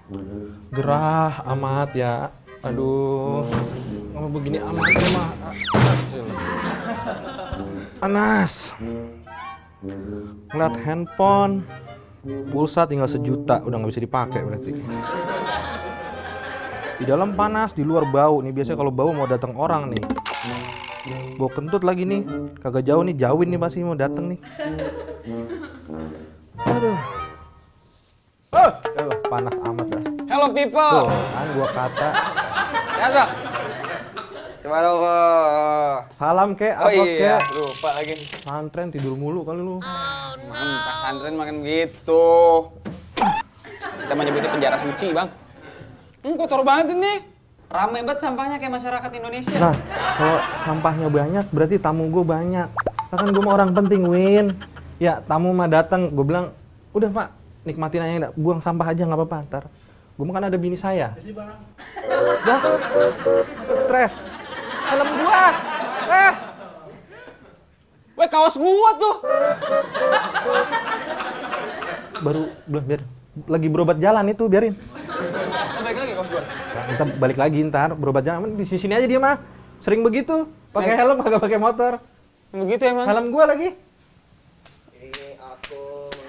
Gerah amat ya. Aduh. Ngapa begini amat ya mah. Panas. Ngeliat handphone. Pulsa tinggal 1 juta, udah nggak bisa dipakai berarti. Di dalam panas, di luar bau nih. Biasanya kalau bau mau datang orang nih. Bau kentut lagi nih. Kagak jauh nih, jauhin nih pasti mau datang nih. Aduh. Panas amat dah. Hello people. Tuh, kan gua kata. Ya Bang. Coba dong. Salam kek, apa iya, kek? lupa lagi. Santren tidur mulu kali lu. Pas santren makan gitu. Kita mau nyebutnya penjara suci, Bang. Kotor banget ini. Ramai banget sampahnya kayak masyarakat Indonesia. Nah, kalau sampahnya banyak berarti tamu gue banyak. Kan gue mah orang penting, Win. Ya, tamu mah datang, gue bilang, "Udah, Pak, nikmatin aja, buang sampah aja nggak apa-apa, ntar." Gue mah kan ada bini saya. Udah, stres. Helm gua. Weh, kaos gua tuh. Baru biar lagi berobat jalan itu, biarin. Balik lagi kaos gua. Nah, kita balik lagi ntar berobat jalan di sini aja dia mah. Sering begitu, pakai helm kagak pakai motor. Begitu emang. Helm gua lagi. Ini aku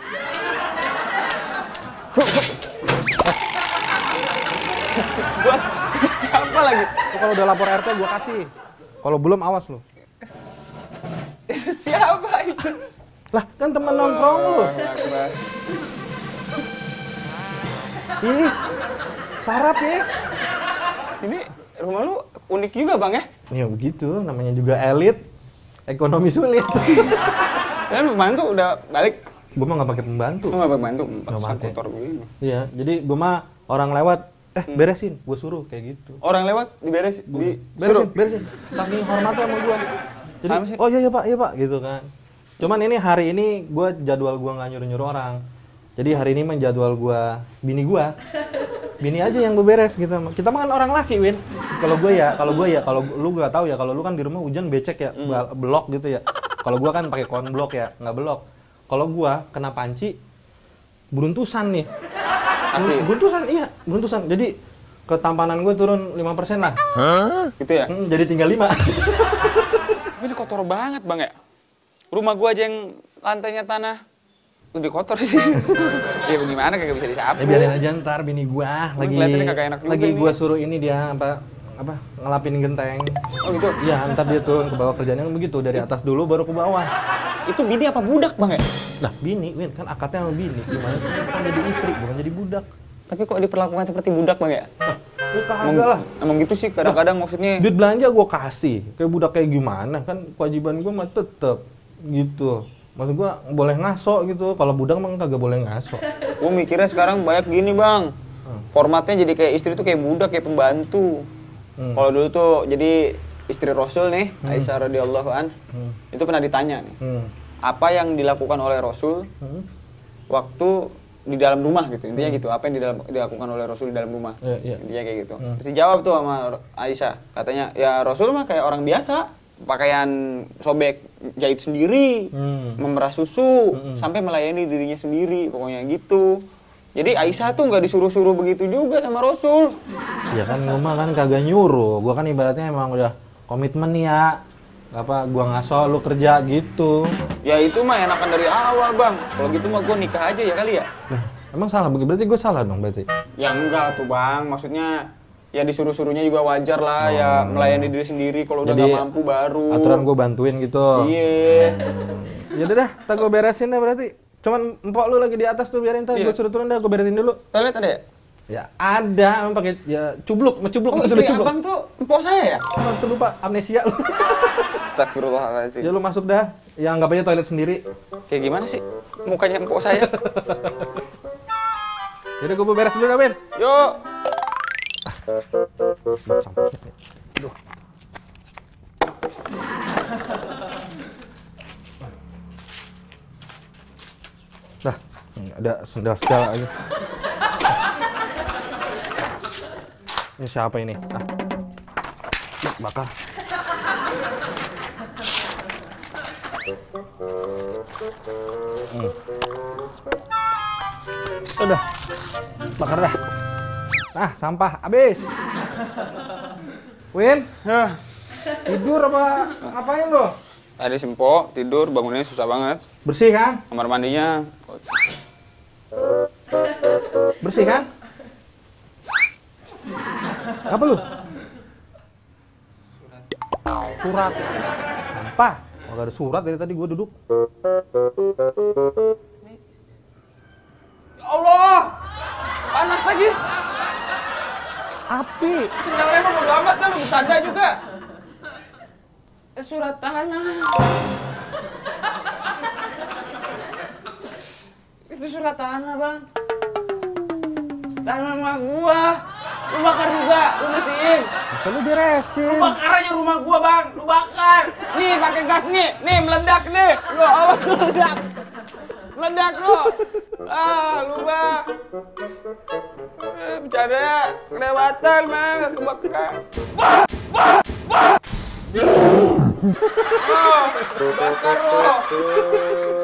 gua siapa lagi? Kalau udah lapor RT gua kasih. Kalau belum awas lu. Itu siapa itu? Lah, kan temen nongkrong lu. Ih, sarap ya. Sini rumah lu unik juga, Bang ya? Ya begitu, namanya juga elit. Ekonomi sulit. Kan pembantu udah balik. Gua mah nggak pakai pembantu. Lu nggak pembantu, Nggak paksa pakai. kotor begini. Iya, jadi gua mah orang lewat, beresin, gua suruh kayak gitu. Orang lewat diberes, Beresin, beresin. Saking hormatnya sama gua. Jadi, Sama sih. oh iya Pak, gitu kan. Cuman ini hari ini gua jadwal gua nggak nyuruh-nyuruh orang. Jadi hari ini mah jadwal gua, bini gua. Bini aja yang beberes gitu. Kita mah kan orang laki, Win. Kalau gue ya, kalau lu gak tahu ya, kalau lu kan di rumah hujan becek ya, belok gitu ya. Kalau gua kan pakai konblok ya, nggak belok. Kalau gua kena panci, beruntusan nih. Beruntusan, iya, beruntusan. Jadi ketampanan gue turun 5% lah. Gitu ya? Jadi tinggal 5. Tapi ini kotor banget, Bang ya? Rumah gua aja yang lantainya tanah lebih kotor sih. Ya gimana kagak bisa disapu. Ya biarin aja ntar bini gua lagi kelihatannya kagak enak juga lagi ini. gua suruh ini dia apa ngelapin genteng. Oh gitu? Iya, ntar dia turun ke bawah kerjanya kan begitu, dari atas dulu baru ke bawah. Itu bini apa budak, Bang ya? Lah, bini, Win, kan akadnya sama bini. Gimana sih? Kan jadi istri, bukan jadi budak. Tapi kok diperlakukan seperti budak, Bang ya? Ya kagak lah. Emang gitu sih kadang-kadang maksudnya. Duit belanja gua kasih. Kayak budak kayak gimana? Kan kewajiban gua mah tetep gitu. Maksud gua boleh ngaso gitu. Kalau budak mah kagak boleh ngaso. Gua mikirnya sekarang banyak gini, Bang. Formatnya jadi kayak istri tuh kayak budak, kayak pembantu. Kalau dulu tuh jadi istri Rasul nih, Aisyah radhiyallahu an, itu pernah ditanya nih, apa yang dilakukan oleh Rasul waktu di dalam rumah gitu, intinya gitu, apa yang dilakukan oleh Rasul di dalam rumah, intinya kayak gitu. Terus dijawab tuh sama Aisyah, katanya ya Rasul mah kayak orang biasa, pakaian sobek jahit sendiri, memerah susu, sampai melayani dirinya sendiri, pokoknya gitu. Jadi Aisyah tuh nggak disuruh-suruh begitu juga sama Rasul. Ya kan gua mah kan kagak nyuruh. Gua kan ibaratnya emang udah komitmen nih ya. Apa gua ngaso lu kerja gitu. Ya itu mah enakan dari awal, Bang. Kalau gitu mah gua nikah aja ya kali ya. Nah, emang salah berarti gua salah dong berarti. Ya enggak tuh, Bang. Maksudnya ya disuruh-suruhnya juga wajar lah, ya melayani diri sendiri kalau udah nggak mampu baru. Aturan gua bantuin gitu. Iya. Ya udah dah, tak gua beresin deh berarti. Cuman empok lu lagi di atas tuh, biarin ntar gua suruh turun dah, gua beresin dulu. Toilet ada ya? Ya ada, emang pakai ya cubluk. Oh, istri abang tuh empok saya ya? Maksud lupa amnesia lu. Astagfirullahaladzim. Ya lu masuk dah, ya anggap aja toilet sendiri. Kayak gimana sih mukanya empok saya? Yaudah gua beres dulu dah, Ben. Yuk. Aduh. Dah, ada sendal-sendal aja. Ini siapa ini? Ah. Bakar. Udah. Bakar dah. Nah, sampah habis. Win, tidur apa ngapain lo? Tadi sempo, tidur, bangunnya susah banget. Bersih kan? Kamar mandinya. Bersih kan? Apa lu? Surat. Sampah. Oh, gak ada surat dari tadi gue duduk. Ya Allah! Panas lagi. Api. Sendalnya mah bodo amat dah, lu bercanda juga. Surat tanah. Itu surat tanah, Bang. Tanah rumah gua. Lu bakar juga, lu bersihin. Kan lu beresin. Lu bakar aja rumah gua, Bang. Lu bakar. Nih, pakai gas nih. Nih, meledak nih. Lu awas meledak. Meledak lu. Ah, lu, Bang. Bercanda. Kelewatan, Bang. Kebakar. Oh, bakar lu.